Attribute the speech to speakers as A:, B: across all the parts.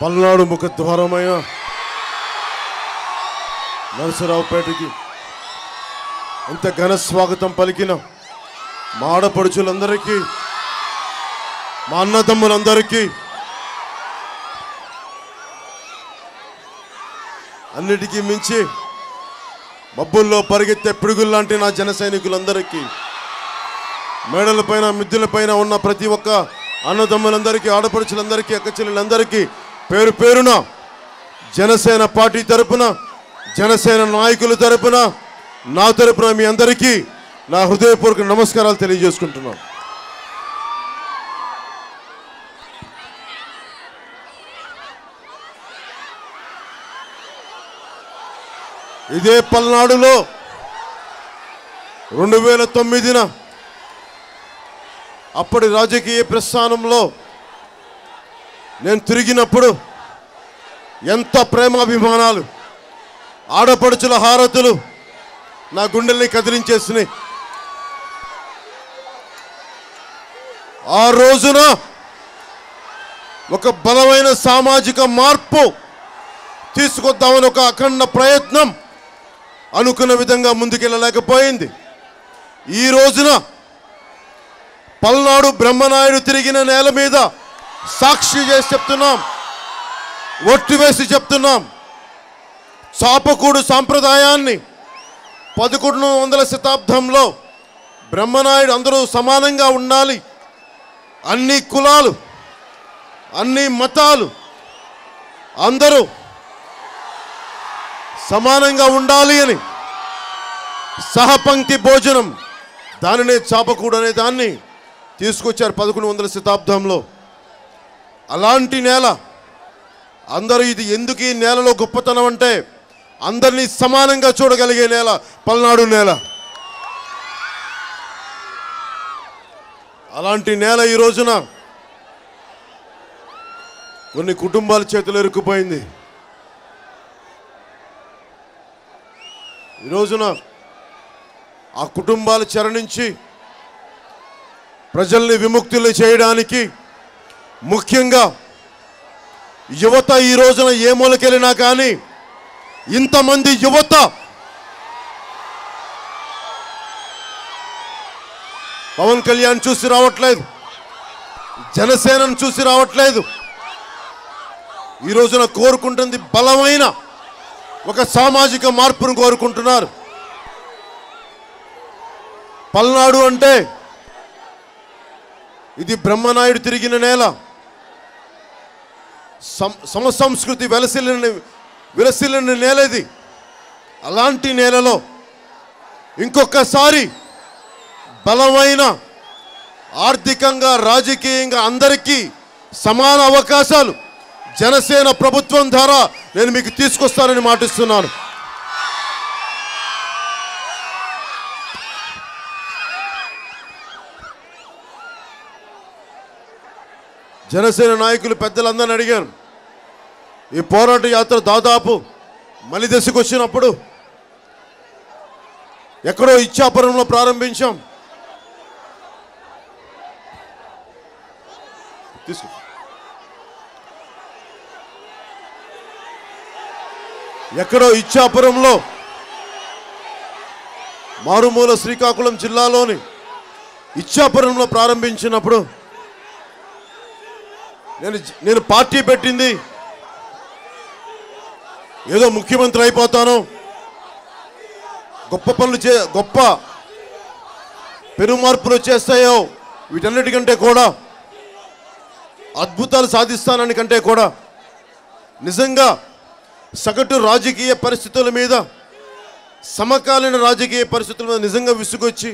A: పల్నాడు ముఖద్వారమైన నరసరావుపేటకి ఎంత ఘన స్వాగతం పలికిన మా ఆడపడుచులందరికీ, మా అన్నదమ్ములందరికీ, అన్నిటికీ మించి మబ్బుల్లో పరిగెత్తే పిడుగుల్లాంటి నా జన సైనికులందరికీ, మేడలపైన మిద్దెలపైన ఉన్న ప్రతి ఒక్క అన్నదమ్ములందరికీ, ఆడపడుచులందరికీ, అక్కచెల్లెలందరికీ పేరు పేరున జనసేన పార్టీ తరపున, జనసేన నాయకుల తరపున, నా తరపున మీ అందరికీ నా హృదయపూర్వక నమస్కారాలు తెలియజేసుకుంటున్నాను. ఇదే పల్నాడులో 2009న అప్పటి రాజకీయ ప్రస్థానంలో నేను తిరిగినప్పుడు ఎంత ప్రేమాభిమానాలు, ఆడపడుచుల హారతులు నా గుండెల్ని కదిలించేసినాయి. ఆ రోజున ఒక బలమైన సామాజిక మార్పు తీసుకొద్దామని ఒక అఖండ ప్రయత్నం అనుకున్న విధంగా ముందుకెళ్ళలేకపోయింది. ఈ రోజున పల్నాడు బ్రహ్మనాయుడు తిరిగిన నేల మీద సాక్షి చేసి చెప్తున్నాం, ఒట్టు వేసి చెప్తున్నాం. చాపకూడు సాంప్రదాయాన్ని 1100వ శతాబ్దంలో బ్రహ్మనాయుడు అందరూ సమానంగా ఉండాలి, అన్ని కులాలు, అన్ని మతాలు అందరూ సమానంగా ఉండాలి అని సహపంక్తి భోజనం, దానినే చాపకూడు అనే దాన్ని తీసుకొచ్చారు 1100వ శతాబ్దంలో. అలాంటి నేల, అందరూ ఇది ఎందుకు ఈ నేలలో గొప్పతనం అంటే అందరినీ సమానంగా చూడగలిగే నేల పల్నాడు నేల. అలాంటి నేల ఈ రోజున కొన్ని కుటుంబాల చేతులు ఇరుక్కుపోయింది. ఈ రోజున ఆ కుటుంబాల చెర నుంచి ప్రజల్ని విముక్తులు చేయడానికి, ముఖ్యంగా యువత ఈ రోజున ఏ మూలకెళ్ళినా కానీ ఇంతమంది యువత పవన్ కళ్యాణ్ చూసి రావట్లేదు, జనసేనను చూసి రావట్లేదు. ఈ రోజున కోరుకుంటుంది బలమైన ఒక సామాజిక మార్పును కోరుకుంటున్నారు. పల్నాడు అంటే ఇది బ్రహ్మనాయుడు తిరిగిన నేల, సమసంస్కృతి విలసిల్లిన నేల ఇది. అలాంటి నేలలో ఇంకొకసారి బలమైన ఆర్థికంగా, రాజకీయంగా అందరికీ సమాన అవకాశాలు జనసేన ప్రభుత్వం ద్వారా నేను మీకు తీసుకొస్తానని మాటిస్తున్నాను. జనసేన నాయకులు పెద్దలందరిని అడిగాను. ఈ పోరాట యాత్ర దాదాపు మలి దశకు వచ్చినప్పుడు ఎక్కడో ఇచ్చాపురంలో ప్రారంభించాం. ఎక్కడో ఇచ్చాపురంలో, మారుమూల శ్రీకాకుళం జిల్లాలోని ఇచ్చాపురంలో ప్రారంభించినప్పుడు నేను పార్టీ పెట్టింది ఏదో ముఖ్యమంత్రి అయిపోతాను, గొప్ప పనులు గొప్ప పెనుమార్పులు చేస్తాయో వీటన్నిటికంటే కూడా, అద్భుతాలు సాధిస్తానని కంటే కూడా నిజంగా సగటు రాజకీయ పరిస్థితుల మీద, సమకాలీన రాజకీయ పరిస్థితుల మీద నిజంగా విసుగొచ్చి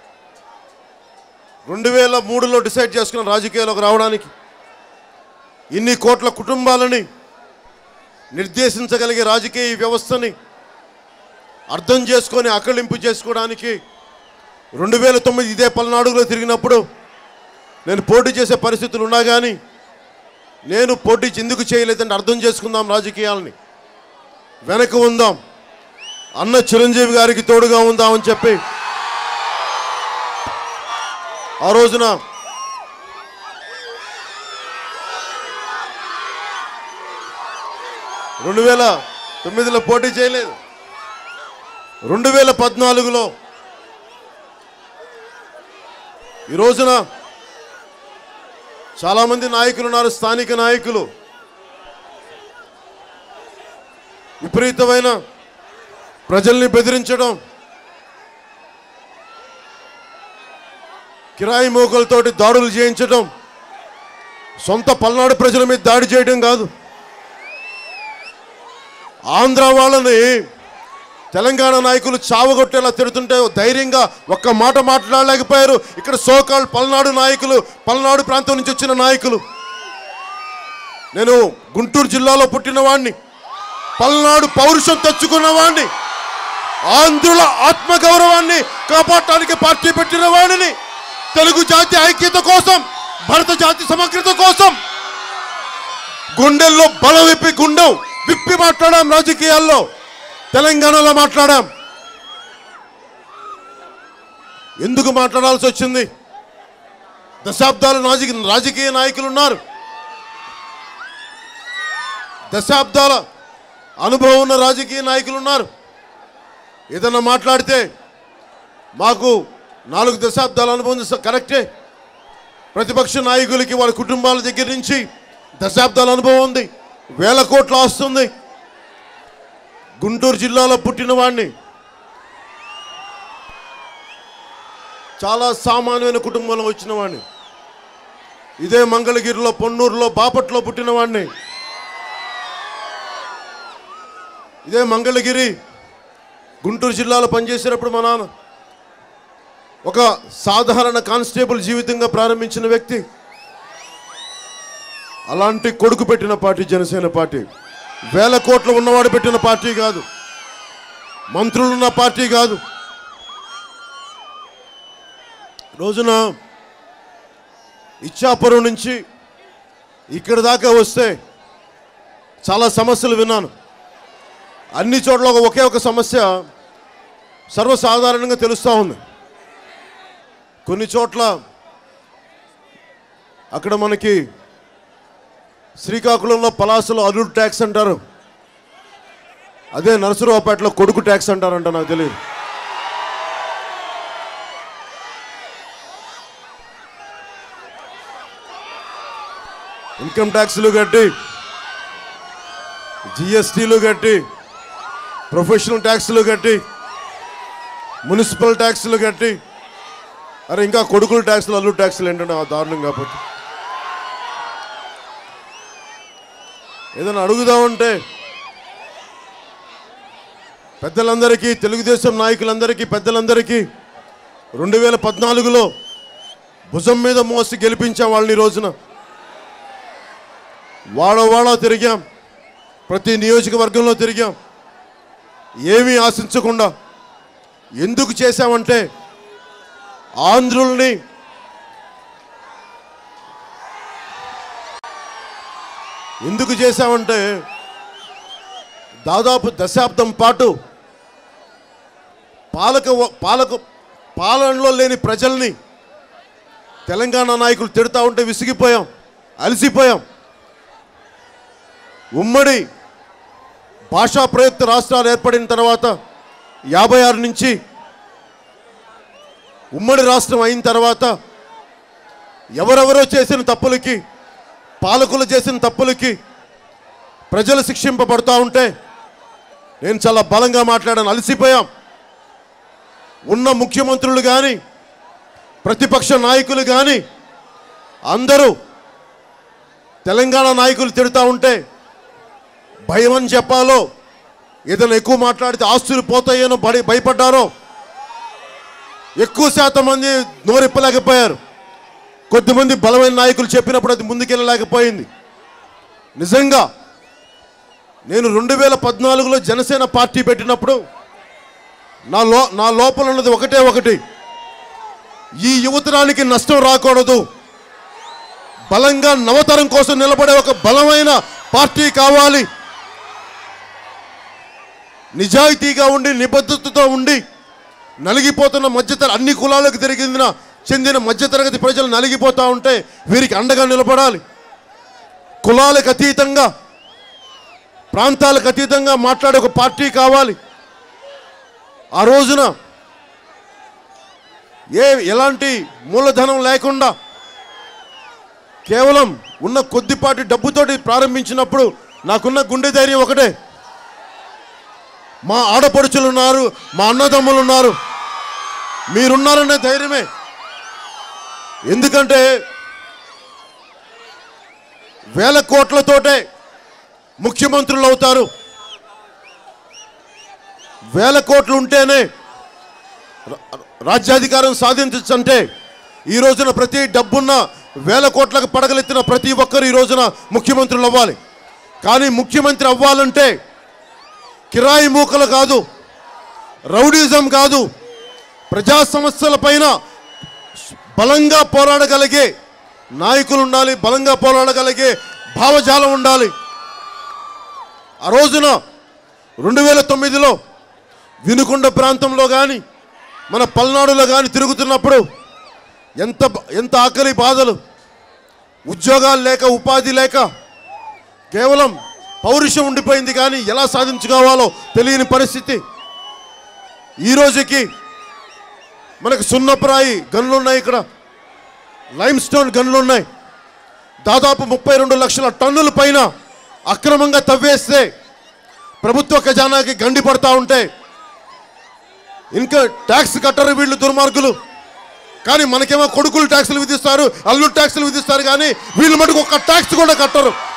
A: 2003లో డిసైడ్ చేసుకున్న రాజకీయాల్లోకి రావడానికి, ఇన్ని కోట్ల కుటుంబాలని నిర్దేశించగలిగే రాజకీయ వ్యవస్థని అర్థం చేసుకొని అకళింపు చేసుకోవడానికి 2009 ఇదే పల్నాడులో తిరిగినప్పుడు నేను పోటీ చేసే పరిస్థితులు ఉన్నా కానీ నేను పోటీ ఎందుకు చేయలేదంటే అర్థం చేసుకుందాం, రాజకీయాలని వెనక ఉందాం, అన్న చిరంజీవి గారికి తోడుగా ఉందామని చెప్పి ఆ రోజున 2009లో పోటీ చేయలేదు. 2014లో ఈ రోజున చాలామంది నాయకులు ఉన్నారు, స్థానిక నాయకులు. విపరీతమైన ప్రజల్ని బెదిరించడం, కిరాయి మోకలతోటి దాడులు చేయించడం, సొంత పల్నాడు ప్రజల మీద దాడి చేయడం కాదు. ఆంధ్ర వాళ్ళని తెలంగాణ నాయకులు చావగొట్టేలా తిడుతుంటే ధైర్యంగా ఒక్క మాట మాట్లాడలేకపోయారు. ఇక్కడ సోకాల్ పల్నాడు నాయకులు, పల్నాడు ప్రాంతం నుంచి వచ్చిన నాయకులు. నేను గుంటూరు జిల్లాలో పుట్టినవాడిని, పల్నాడు పౌరుషం తెచ్చుకున్నవాడిని, ఆంధ్రుల ఆత్మగౌరవాన్ని కాపాడటానికి పార్టీ పెట్టిన వాడిని, తెలుగు జాతి ఐక్యత కోసం, భారత జాతి సమగ్రత కోసం గుండెల్లో బలం విప్పి మాట్లాడాం. రాజకీయాల్లో తెలంగాణలో మాట్లాడాం. ఎందుకు మాట్లాడాల్సి వచ్చింది? దశాబ్దాల రాజకీయ నాయకులు ఉన్నారు, దశాబ్దాల అనుభవం ఉన్న రాజకీయ నాయకులు ఉన్నారు. ఏదన్నా మాట్లాడితే మాకు 4 దశాబ్దాల అనుభవం కరెక్టే. ప్రతిపక్ష నాయకులకి వాళ్ళ కుటుంబాల దగ్గర నుంచి దశాబ్దాల అనుభవం ఉంది, వేల కోట్ల వస్తుంది. గుంటూరు జిల్లాలో పుట్టిన వాడిని, చాలా సామాన్యమైన కుటుంబంలో వచ్చిన వాడిని, ఇదే మంగళగిరిలో, పొన్నూరులో, బాపట్లో పుట్టిన వాడిని, ఇదే మంగళగిరి గుంటూరు జిల్లాలో పనిచేసేటప్పుడు మా నాన్న ఒక సాధారణ కానిస్టేబుల్ జీవితంగా ప్రారంభించిన వ్యక్తి. అలాంటి కొడుకు పెట్టిన పార్టీ జనసేన పార్టీ. వేల కోట్లు ఉన్నవాడు పెట్టిన పార్టీ కాదు, మంత్రులున్న పార్టీ కాదు. రోజున ఇచ్చాపురం నుంచి ఇక్కడ దాకా వస్తే చాలా సమస్యలు విన్నాను. అన్ని చోట్ల ఒకే ఒక సమస్య సర్వసాధారణంగా తెలుస్తూ ఉంది. కొన్ని చోట్ల అక్కడ మనకి శ్రీకాకుళంలో పలాసలో అల్లుడు ట్యాక్స్ అంటారు, అదే నరసరావుపేటలో కొడుకు ట్యాక్స్ అంటారంట, నాకు తెలియదు. ఇన్కమ్ ట్యాక్స్లు కట్టి, జిఎస్టీలు కట్టి, ప్రొఫెషనల్ ట్యాక్స్లు కట్టి, మున్సిపల్ ట్యాక్స్లు కట్టి, అరే ఇంకా కొడుకుల ట్యాక్స్లు, అల్లుడు ట్యాక్స్లు ఏంటంటే ఆ దారుణం. కాకపోతే ఏదైనా అడుగుదామంటే పెద్దలందరికీ, తెలుగుదేశం నాయకులందరికీ, పెద్దలందరికీ 2014లో భుజం మీద మోసి గెలిపించాం వాళ్ళని. రోజున వాడ తిరిగాం, ప్రతి నియోజకవర్గంలో తిరిగాం, ఏమీ ఆశించకుండా. ఎందుకు చేశామంటే ఆంధ్రుల్ని ఎందుకు చేశామంటే దాదాపు దశాబ్దం పాటు పాలనలో లేని ప్రజల్ని తెలంగాణ నాయకులు తిడతా ఉంటే విసిగిపోయాం, అలసిపోయాం. ఉమ్మడి భాషా ప్రయుక్త రాష్ట్రాలు ఏర్పడిన తర్వాత 56 నుంచి ఉమ్మడి రాష్ట్రం అయిన తర్వాత ఎవరెవరో చేసిన తప్పులకి, పాలకులు చేసిన తప్పులకి ప్రజలు శిక్షింపబడుతూ ఉంటే నేను చాలా బలంగా మాట్లాడాను. అలసిపోయాం. ఉన్న ముఖ్యమంత్రులు కానీ, ప్రతిపక్ష నాయకులు కానీ అందరూ తెలంగాణ నాయకులు తిడతా ఉంటే భయం అని చెప్పాలో, ఏదైనా ఎక్కువ మాట్లాడితే ఆస్తులు పోతాయేనో భయపడ్డారో. ఎక్కువ శాతం మంది నోరెప్పలేకపోయారు. కొద్దిమంది బలమైన నాయకులు చెప్పినప్పుడు అది ముందుకెళ్ళలేకపోయింది. నిజంగా నేను 2014లో జనసేన పార్టీ పెట్టినప్పుడు నా లోపల ఉన్నది ఒకటి, ఈ యువతరానికి నష్టం రాకూడదు, బలంగా నవతరం కోసం నిలబడే ఒక బలమైన పార్టీ కావాలి, నిజాయితీగా ఉండి, నిబద్ధతతో ఉండి, నలిగిపోతున్న అన్ని కులాలకు చెందిన మధ్యతరగతి ప్రజలు నలిగిపోతూ ఉంటే వీరికి అండగా నిలబడాలి. కులాలకు అతీతంగా ప్రాంతాలకు అతీతంగా మాట్లాడే ఒక పార్టీ కావాలి. ఆ రోజున ఎలాంటి మూలధనం లేకుండా కేవలం ఉన్న కొద్దిపాటి డబ్బుతోటి ప్రారంభించినప్పుడు నాకున్న గుండె ధైర్యం ఒకటే, మా ఆడపడుచులు ఉన్నారు, మా అన్నదమ్ములు ఉన్నారు, మీరున్నారనే ధైర్యమే. ఎందుకంటే వేల కోట్లతోటే ముఖ్యమంత్రులు అవుతారు. వేల కోట్లు ఉంటేనే రాజ్యాధికారం సాధించచ్చంటే ఈ రోజున ప్రతి డబ్బున్న వేల కోట్లకు పడగలెత్తిన ప్రతి ఒక్కరు ఈ రోజున ముఖ్యమంత్రులు అవ్వాలి. కానీ ముఖ్యమంత్రి అవ్వాలంటే కిరాయి మూకలు కాదు, రౌడీజం కాదు, ప్రజా సమస్యల పైన బలంగా పోరాడగలిగే నాయకులు ఉండాలి, బలంగా పోరాడగలిగే భావజాలం ఉండాలి. ఆ రోజున 2009లో వినుకొండ ప్రాంతంలో కానీ మన పల్నాడులో కానీ తిరుగుతున్నప్పుడు ఎంత ఆకలి బాధలు, ఉద్యోగాలు లేక, ఉపాధి లేక, కేవలం పౌరుషం ఉండిపోయింది కానీ ఎలా సాధించుకోవాలో తెలియని పరిస్థితి. ఈ రోజుకి మనకు సున్నప్రాయి గన్లు ఉన్నాయి, ఇక్కడ లైమ్ స్టోన్ గన్లు ఉన్నాయి. దాదాపు 32 లక్షల టన్నుల పైన అక్రమంగా తవ్వేస్తే ప్రభుత్వ ఖజానాకి గండి పడతా ఉంటే ఇంకా ట్యాక్స్ కట్టరు వీళ్ళు దుర్మార్గులు. కానీ మనకేమో కొడుకులు ట్యాక్సులు విధిస్తారు, అల్లుడు ట్యాక్సులు విధిస్తారు, కానీ వీళ్ళు మటుకు ఒక్క ట్యాక్స్ కూడా కట్టరు.